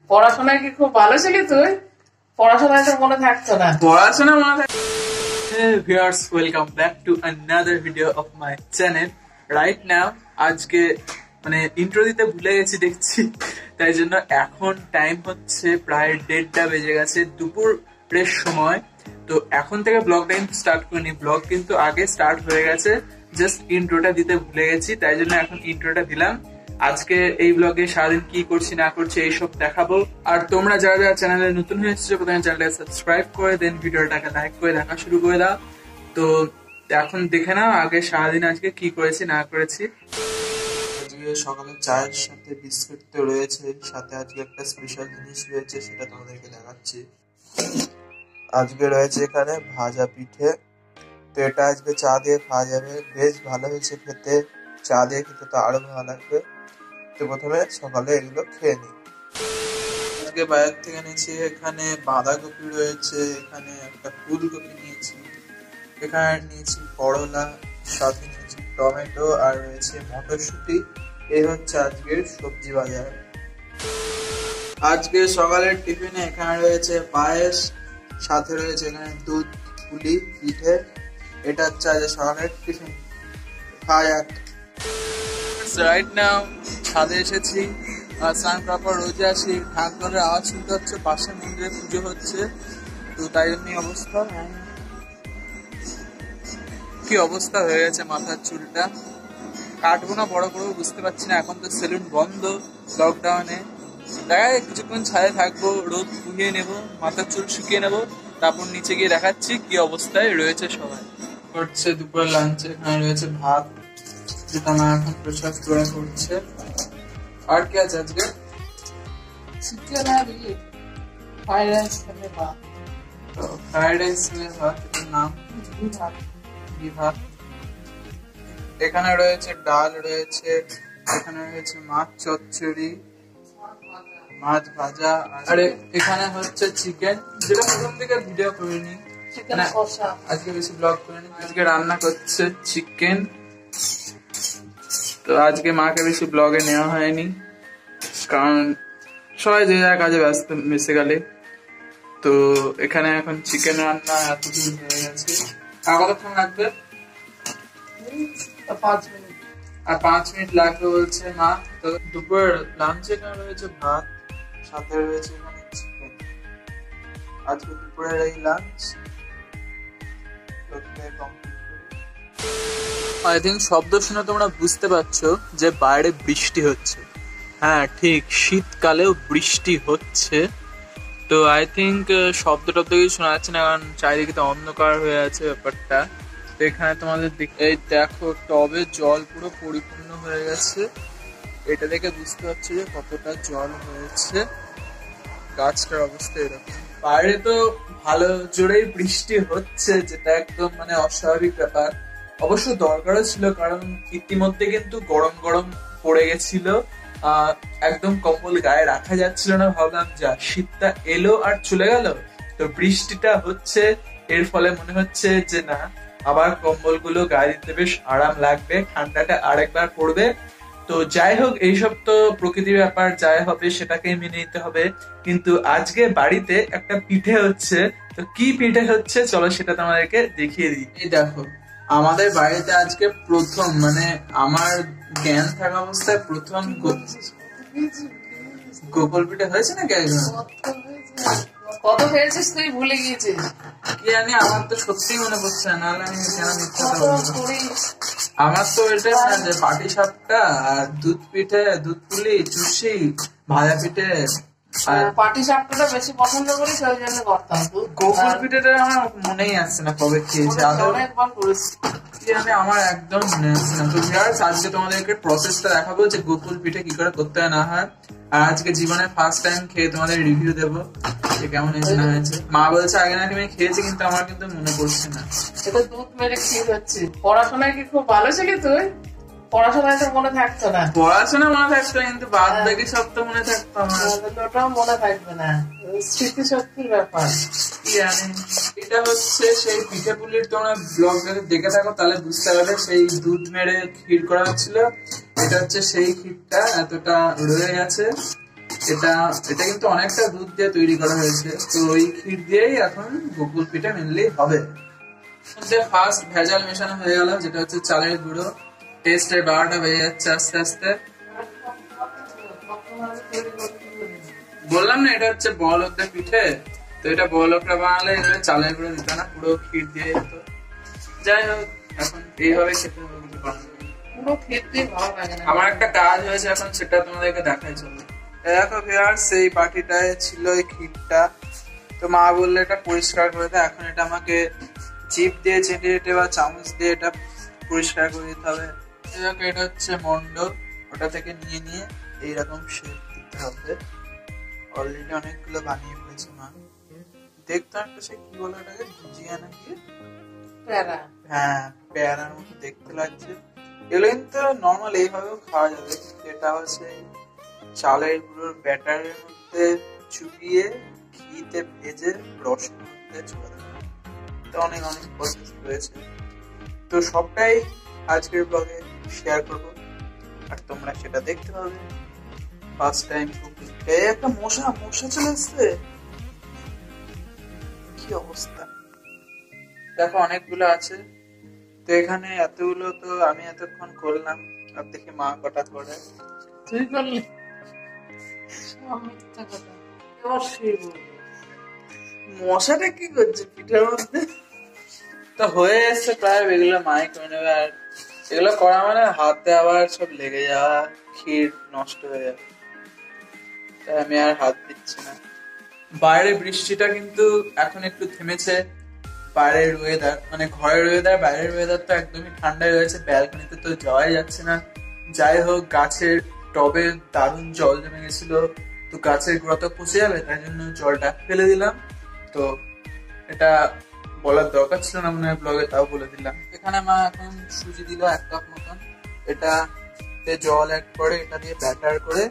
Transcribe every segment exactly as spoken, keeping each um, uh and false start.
পড়াশোনায় কি খুব ভালো ছিলি তুই? পড়াশোনায় তো মনে থাকতো না। পড়াশোনা মনে থাকতো। Hey viewers, welcome back to another video of my channel. Right now, আজকে মানে ইন্ট্রো দিতে ভুলে গেছি দেখছি, তাই জন্য এখন টাইম হচ্ছে প্রায় দেড়টা বেজে গেছে, দুপুরের সময়। তো এখন থেকে ব্লগ টাইম স্টার্ট করিনি, ব্লগ কিন্তু আগে স্টার্ট হয়ে গেছে, জাস্ট ইন্ট্রোটা দিতে ভুলে গেছি, তাই জন্য এখন ইন্ট্রোটা দিলাম। আজকে এই ব্লগে সারাদিন কি করছি না করছি এইসব দেখাবো। আর তোমরা যারা যারা চ্যানেলে নতুন হয়ে এসেছো প্রথমে চ্যানেলটাকে সাবস্ক্রাইব করে দেন ভিডিওটাকে লাইক করে দেখা শুরু করে দাও। তো এখন দেখে নাও আগে সারাদিন আজকে কি করেছি না করেছি। আজকে সকালে চায়ের সাথে বিস্কুট তো রয়েছে, সাথে আজকে একটা স্পেশাল জিনিস রয়েছে, সেটা তোমাদেরকে দেখাচ্ছি। আজকে রয়েছে এখানে ভাজা পিঠে, তো এটা আজকে চা দিয়ে খাওয়া যাবে, বেশ ভালো হয়েছে খেতে, চা দিয়ে খেতে তো আরো ভালো লাগবে। তো প্রথমে সকালে এগুলো খেয়ে নিই। আজকে বাইরে থেকে নিয়েছি, এখানে বাঁধাকপি রয়েছে, এখানে একটা ফুলকপি নিয়েছি, এখানে নিয়েছি করলা, সাথে নিয়েছি টমেটো, আর রয়েছে মটরশুঁটি। এই হচ্ছে আজকের সবজি বাজার। আজকে সকালের টিফিনে এখানে রয়েছে পায়েস, সাথে রয়েছে এখানে দুধ পুলি পিঠে। এটা হচ্ছে আজ সকালের টিফিন। খাওয়া যাক। রাইট নাও ছাদে এসেছি, স্নান করার পর রোজে আসি, ঢাক ঢোলের আওয়াজ শুনতে হচ্ছে, পাশে মন্দিরে পুজো হচ্ছে, তো তাই জন্যই অবস্থা। কি অবস্থা হয়ে গেছে মাথার চুলটা, কাটবো না বড় করবো বুঝতে পারছি না, এখন তো সেলুন বন্ধ লকডাউনে। দেখা যায় কিছুক্ষণ ছাদে থাকবো, রোদ পুড়িয়ে নেবো, মাথার চুল শুকিয়ে নেবো, তারপর নিচে গিয়ে দেখাচ্ছি কি অবস্থায় রয়েছে সবাই। করছে দুপুরে লাঞ্চে, এখানে রয়েছে ভাত, যেটা মা এখন প্রসাদ করে করছে। আর কি আছে আজকে? চিকেন আর ফ্রাইড রাইস খেলে ভাত। তো ফ্রাইড রাইস ভাত, এটার নাম ঘি ভাত। এখানে রয়েছে ডাল রয়েছে, এখানে রয়েছে মাছ চচ্চড়ি, মাছ ভাজা, আর এখানে হচ্ছে চিকেন, যেটা প্রথম থেকে ভিডিও করিনি, আজকে বেশি ব্লগ করিনি। আজকে রান্না করছে চিকেন, তো আজকে মাকে বেশি ব্লগে নেওয়া হয়নি, কারণ সবাই যে যার কাজে ব্যস্ত বেসিক্যালি। তো এখানে এখন চিকেন রান্না এতদিন হয়ে গেছে। আর কতক্ষণ লাগবে? পাঁচ মিনিট। আর পাঁচ মিনিট লাগবে বলছে মা। তো দুপুর লাঞ্চে এখানে রয়েছে ভাত, সাথে রয়েছে এখানে চিকেন। আজকে দুপুরের এই লাঞ্চ আই থিঙ্ক শব্দ শুনে তোমরা বুঝতে পারছো যে বাইরে বৃষ্টি হচ্ছে। হ্যাঁ ঠিক, শীতকালেও বৃষ্টি হচ্ছে। তো আই থিঙ্ক শব্দ টব্দ কিছু শোনা যাচ্ছে না, কারণ চারিদিকে তো অন্ধকার হয়ে আছে ব্যাপারটা। তো এখানে তোমাদের এই দেখো টবে জল পুরো পরিপূর্ণ হয়ে গেছে, এটা দেখে বুঝতে পারছি যে কতটা জল হয়েছে। গাছটার অবস্থা এরকম। বাইরে তো ভালো জোরেই বৃষ্টি হচ্ছে, যেটা একদম মানে অস্বাভাবিক ব্যাপার। অবশ্য দরকারও ছিল, কারণ ইতিমধ্যে কিন্তু গরম গরম পড়ে গেছিল, আহ একদম কম্বল গায়ে রাখা যাচ্ছিল না। ভাবলাম যা শীতটা এলো আর চলে গেল, তো বৃষ্টিটা হচ্ছে, এর ফলে মনে হচ্ছে যে না আবার কম্বল গুলো গায়ে দিতে বেশ আরাম লাগবে, ঠান্ডাটা আরেকবার পড়বে। তো যাই হোক, এইসব তো প্রকৃতির ব্যাপার, যাই হবে সেটাকে মেনে নিতে হবে। কিন্তু আজকে বাড়িতে একটা পিঠে হচ্ছে, তো কি পিঠে হচ্ছে চলো সেটা তোমাদেরকে দেখিয়ে দিই। এই দেখো আমাদের বাড়িতে আজকে প্রথম, মানে আমার জ্ঞান থাকা অবস্থায় প্রথম গোকুল পিঠে হয়েছে নাকি একজন? কত খেয়েছিস তুই ভুলে গিয়েছিস? কি জানি, আমার তো সত্যি মনে পড়ছে না, নাহলে আমি কেন মিথ্যা বলবো। আমার তো এটা না যে পাটি সাপটা আর দুধ পিঠে, দুধ পুলি, চুষি, ভাজা পিঠে, পাটি সাপটা বেশি পছন্দ করি, সেই জন্য করতাম। গোকুল পিঠেটা আমার মনেই আসছে না কবে খেয়েছি, অনেকবার করেছি, আমি আমার একদম মনে আসছে না। তো ভিউয়ার্স আজকে তোমাদেরকে প্রসেসটা দেখাবো যে গোকুল পিঠে কি করে করতে হয় না হয়, আর আজকে জীবনে ফার্স্ট টাইম খেয়ে তোমাদের রিভিউ দেবো যে কেমন হয়েছে না হয়েছে। মা বলছে আগে নাকি আমি খেয়েছি, কিন্তু আমার কিন্তু মনে পড়ছে না। এটা দুধ মেরে ক্ষীর হচ্ছে। পড়াশোনায় কি খুব ভালো ছিলি তুই? পড়াশোনায় তো মনে থাকতো না। পড়াশোনা মনে থাকতো, কিন্তু বাদ বাকি সব তো মনে থাকতো আমার। ওটাও মনে থাকবে না, স্মৃতি শক্তির ব্যাপার। কি জানি, এটা হচ্ছে সেই পিঠে পুলির, তোমরা ব্লগ যদি দেখে থাকো তাহলে বুঝতে পারবে, সেই দুধ মেরে ক্ষীর করা হচ্ছিল। এটা হচ্ছে সেই ক্ষীরটা, এতটা রয়ে গেছে। এটা এটা কিন্তু অনেকটা দুধ দিয়ে তৈরি করা হয়েছে, তো ওই ক্ষীর দিয়েই এখন গুগল পিঠা মেনলি হবে। ফার্স্ট ভেজাল মেশানো হয়ে গেল, যেটা হচ্ছে চালের গুঁড়ো। টেস্টের বারোটা বেজে যাচ্ছে আস্তে আস্তে। বললাম না এটা হচ্ছে বড়লোকদের পিঠে, তো এটা বড়লোকরা বানালে এগুলো চালের গুঁড়ো দিত না, পুরো ক্ষীর দিয়ে যেত। যাই হোক, এখন এইভাবে খেতে হবে। পুরো খেতে ভালো লাগে না। আমার একটা কাজ হয়েছে এখন, সেটা তোমাদেরকে দেখাই চলো। দেখো ভিউয়ার্স, এই বাটিটায় ছিল এই ক্ষীরটা, তো মা বললো এটা পরিষ্কার করে দেয়। এখন এটা আমাকে চিপ দিয়ে চেটে চেটে বা চামচ দিয়ে এটা পরিষ্কার করে দিতে হবে। দেখো এটা হচ্ছে মন্ড, ওটা থেকে নিয়ে নিয়ে এইরকম শেপ দিতে হবে। অলরেডি অনেকগুলো বানিয়ে ফেলেছে মা। দেখতে একটা সে কি বলে ওটাকে, ভুজিয়া নাকি? প্যারা। হ্যাঁ, প্যারার মতো দেখতে লাগছে। এগুলো কিন্তু নর্মাল এইভাবেও খাওয়া যাবে, যেটা হচ্ছে চালের গুঁড়োর ব্যাটারের মধ্যে চুবিয়ে ঘিতে ভেজে রসের মধ্যে ছড়া দেবে। অনেক অনেক প্রসেস রয়েছে, তো সবটাই আজকের ব্লগে শেয়ার করব, আর তোমরা সেটা দেখতে পাবে। First time cooking. এই একটা মশা মশা চলে আসছে, কি অবস্থা। দেখো অনেকগুলো আছে, তো এখানে এতগুলো তো আমি এতক্ষণ করলাম, আর দেখি মা কটা করে। তুই করলি? সব মিথ্যা কথা। এবার শুয়ে পড়বো। মশাটা কি করছে পিঠার মধ্যে? তো হয়ে এসছে প্রায়, এগুলো মাই করে নেবে। আর এগুলো করা মানে হাতে আবার সব লেগে যাওয়া, ক্ষীর নষ্ট হয়ে যাবে, তাই আমি আর হাত দিচ্ছি না। বাইরে বৃষ্টিটা কিন্তু এখন একটু থেমেছে। বাইরের ওয়েদার মানে ঘরের ওয়েদার, বাইরের ওয়েদার তো একদমই ঠান্ডাই রয়েছে। ব্যালকনিতে তো যাওয়াই যাচ্ছে না। যাই হোক, গাছের টবে দারুণ জল জমে গেছিল, তো গাছের গোড়া তো পচে যাবে, তাই জন্য জলটা ফেলে দিলাম। তো এটা বলার দরকার ছিল না মনে হয় ব্লগে, তাও বলে দিলাম। এখানে মা এখন সুজি দিল এক কাপ মতন, এটা জল অ্যাড করে এটা দিয়ে ব্যাটার করে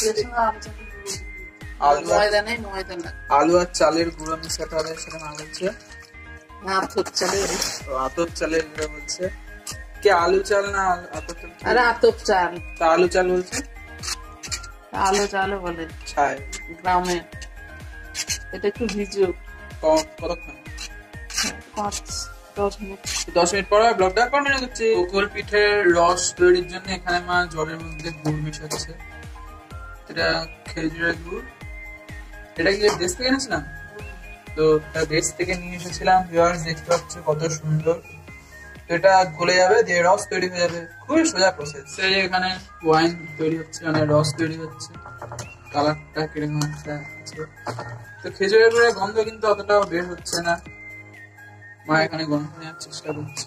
আলু আলু আর চালের গুঁড়ো মিশাতে হবে। সেটা মা বলছে আতপ চালের আতপ চালের গুঁড়ো বলছে। কি আলু চাল না আতপ চাল? আরে আতপ চাল। তা আলু চাল বলছে? আলু চালও বলে ছাই গ্রামে। এটা একটু ভিজুক। কতক্ষণ? পাঁচ দশ মিনিট। দশ মিনিট পর ব্লগটা কন্টিনিউ করছি। গুগল পিঠের রস তৈরির জন্য এখানে মা জলের মধ্যে গুড় মিশাচ্ছে। এটা খেজুরের গুড়। এটা কি দেশ থেকে এনেছিলাম, তো দেশ থেকে নিয়ে এসেছিলাম। ভিউয়ার্স দেখতে পাচ্ছ কত সুন্দর। এটা গলে যাবে, দিয়ে রস তৈরি হয়ে যাবে। খুবই সোজা প্রসেস। সেই এখানে ওয়াইন তৈরি হচ্ছে, মানে রস তৈরি হচ্ছে। কালারটা কিরকম একটা আছে। তো খেজুরের গুড়ের গন্ধ কিন্তু অতটাও বের হচ্ছে না। মা এখানে গন্ধ নেওয়ার চেষ্টা করছে।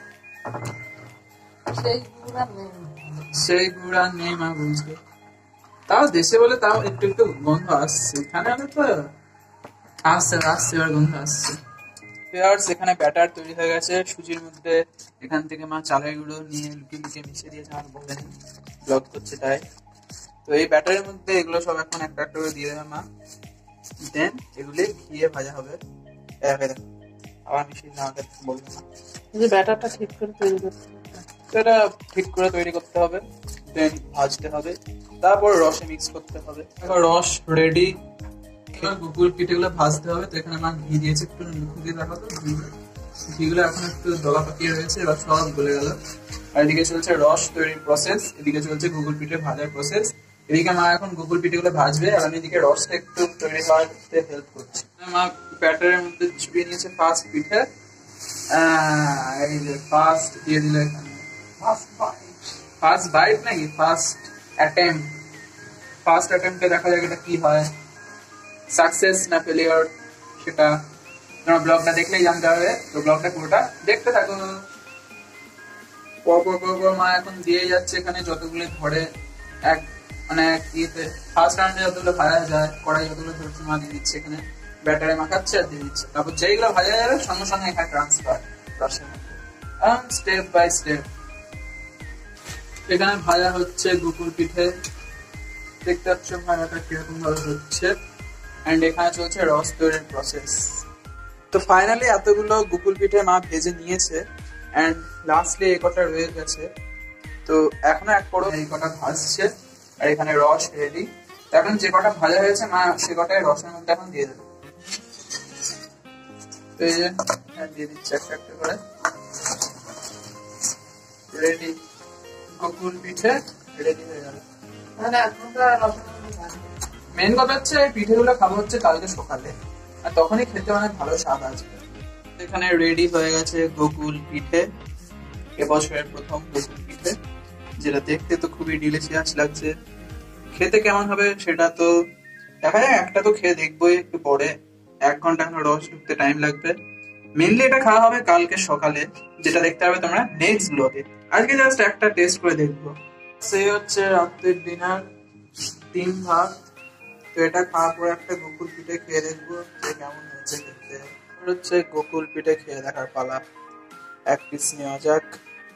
সেই গুড় আর নেই, সেই গুড় আর নেই মা বলছে। তাও দেশে বলে তাও একটু একটু গন্ধ আসছে। এখানে আগে তো আসছে আসছে এবার গন্ধ আসছে। এখানে ব্যাটার তৈরি হয়ে গেছে সুজির মধ্যে। এখান থেকে মা চালের গুঁড়ো নিয়ে লুকিয়ে লুকিয়ে মিশিয়ে দিয়েছে, আর বলেনি ব্লগ করছে তাই। তো এই ব্যাটারের মধ্যে এগুলো সব এখন একটা একটা করে দিয়ে দেবে মা। দেন এগুলি ঘিয়ে ভাজা হবে। আবার মিশিয়ে আমাকে বলবে না, যে ব্যাটারটা ঠিক করে তৈরি করতে হবে। এটা ঠিক করে তৈরি করতে হবে, দেন ভাজতে হবে, তারপর রসে মিক্স করতে হবে। এখন রস রেডি। গুগল পিঠেগুলো ভাজতে হবে। তো এখানে মা ঘি দিয়েছে, একটু মুখ দিয়ে দেখো তো ঘিগুলো এখন একটু দলা পাকিয়ে রয়েছে, এবার সব গলে গেল। আর এদিকে চলছে রস তৈরির প্রসেস, এদিকে চলছে গুগল পিঠে ভাজার প্রসেস। এদিকে মা এখন গুগল পিঠেগুলো ভাজবে, আর আমি এদিকে রসটা একটু তৈরি করতে হেল্প করছি। মা ব্যাটারের মধ্যে চুবিয়ে নিয়েছে ফার্স্ট পিঠে। এই যে ফার্স্ট দিয়ে দিল এখানে। ফার্স্ট বাইট নাকি ফার্স্ট অ্যাটেম্প? ফার্স্ট অ্যাটেম্পে দেখা যাক এটা কি হয়, সাকসেস না ফেলিওর, সেটা তোমরা ব্লগটা দেখলেই জানতে হবে। তো ব্লগটা পুরোটা দেখতে থাকো। পর পর পর পর মা এখন দিয়ে যাচ্ছে এখানে যতগুলো ধরে, এক মানে ইয়েতে ফার্স্ট রাউন্ডে যতগুলো ভাজা যায়, কড়াই যতগুলো ধরছে মা দিয়ে দিচ্ছে এখানে, ব্যাটারে মাখাচ্ছে আর দিয়ে দিচ্ছে। তারপর যেইগুলো ভাজা যাবে সঙ্গে সঙ্গে এখানে ট্রান্সফার রসের মধ্যে, স্টেপ বাই স্টেপ। এখানে ভাজা হচ্ছে গুগল পিঠে, দেখতে পাচ্ছ ভাজাটা কিরকম ভাবে হচ্ছে। এন্ড এখানে চলছে রস তৈরির প্রসেস। তো ফাইনালি এতগুলো গুগল পিঠে মা ভেজে নিয়েছে, এন্ড লাস্টলি এই কটা রয়ে গেছে। তো এখনো এক পরো এই কটা ভাজছে, আর এখানে রস রেডি। এখন যে কটা ভাজা হয়েছে মা সে কটাই রসের মধ্যে এখন দিয়ে দেবে। তো এই যে দিয়ে দিচ্ছে একটা একটা করে। রেডি, গোকুল পিঠে রেডি হয়ে গেল। মানে এক ঘন্টা রসের মধ্যে ভাজবে। মেন কথা হচ্ছে পিঠেগুলো খাবো হচ্ছে কালকে সকালে, আর তখনই খেতে অনেক ভালো স্বাদ আসবে। এখানে রেডি হয়ে গেছে গোকুল পিঠে, এবছরের প্রথম গোকুল পিঠে, যেটা দেখতে তো খুবই ডিলিশিয়াস লাগছে। খেতে কেমন হবে সেটা তো দেখা যায়, একটা তো খেয়ে দেখবোই একটু পরে, এক ঘন্টা এখন রস ঢুকতে টাইম লাগবে। মেনলি এটা খাওয়া হবে কালকে সকালে, যেটা দেখতে হবে তোমরা নেক্সট ব্লগে। আজকে জাস্ট একটা টেস্ট করে দেখবো। সেই হচ্ছে রাত্রের ডিনার, তিন ভাগ। তো এটা খাওয়ার পর একটা গোকুল পিঠে খেয়ে দেখবো যে কেমন হয়েছে দেখতে। হচ্ছে গোকুল পিঠে খেয়ে দেখার পালা, এক পিস নেওয়া যাক।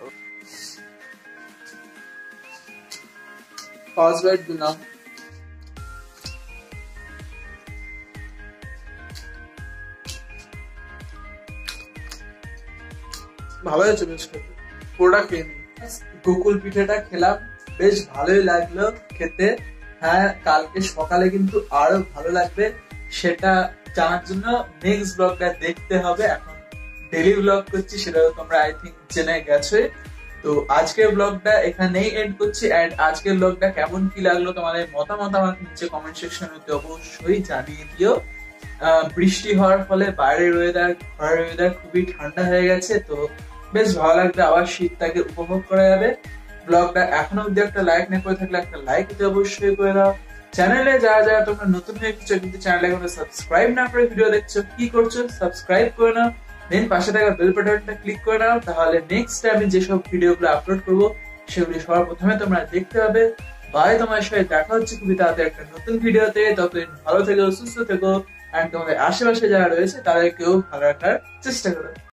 ফার্স্ট বাইট দিলাম, ভালো হয়েছে বেশ খেতে, পুরোটা খেয়ে নিই। গোকুল পিঠেটা খেলাম, বেশ ভালোই লাগলো খেতে। হ্যাঁ, কালকে সকালে কিন্তু আরো ভালো লাগবে, সেটা জানার জন্য নেক্সট ব্লগটা দেখতে হবে। এখন ডেইলি ব্লগ করছি, সেটা তোমরা আই থিঙ্ক জেনে গেছো। তো আজকের ব্লগটা এখানেই এন্ড করছি। এন্ড আজকের ব্লগটা কেমন কি লাগলো তোমাদের মতামত আমাকে নিচে কমেন্ট সেকশনে অবশ্যই জানিয়ে দিও। বৃষ্টি হওয়ার ফলে বাইরের ওয়েদার, ঘরের ওয়েদার খুবই ঠান্ডা হয়ে গেছে, তো বেশ ভালো লাগবে, আবার শীতটাকে উপভোগ করা যাবে। ব্লগটা এখনো অব্দি একটা লাইক না করে থাকলে একটা লাইক দিতে অবশ্যই করে দাও। চ্যানেলে যারা যারা তোমরা নতুন হয়ে কিছু কিন্তু চ্যানেলে কোনো সাবস্ক্রাইব না করে ভিডিও দেখছো, কি করছো? সাবস্ক্রাইব করে নাও, দেন পাশে থাকা বেল বাটনটা ক্লিক করে নাও, তাহলে নেক্সট আমি যেসব ভিডিওগুলো আপলোড করবো সেগুলি সবার প্রথমে তোমরা দেখতে পাবে। বাই, তোমার সাথে দেখা হচ্ছে খুবই তাড়াতাড়ি একটা নতুন ভিডিওতে। ততদিন ভালো থেকো, সুস্থ থেকো, আর তোমাদের আশেপাশে যারা রয়েছে তাদেরকেও ভালো রাখার চেষ্টা করো।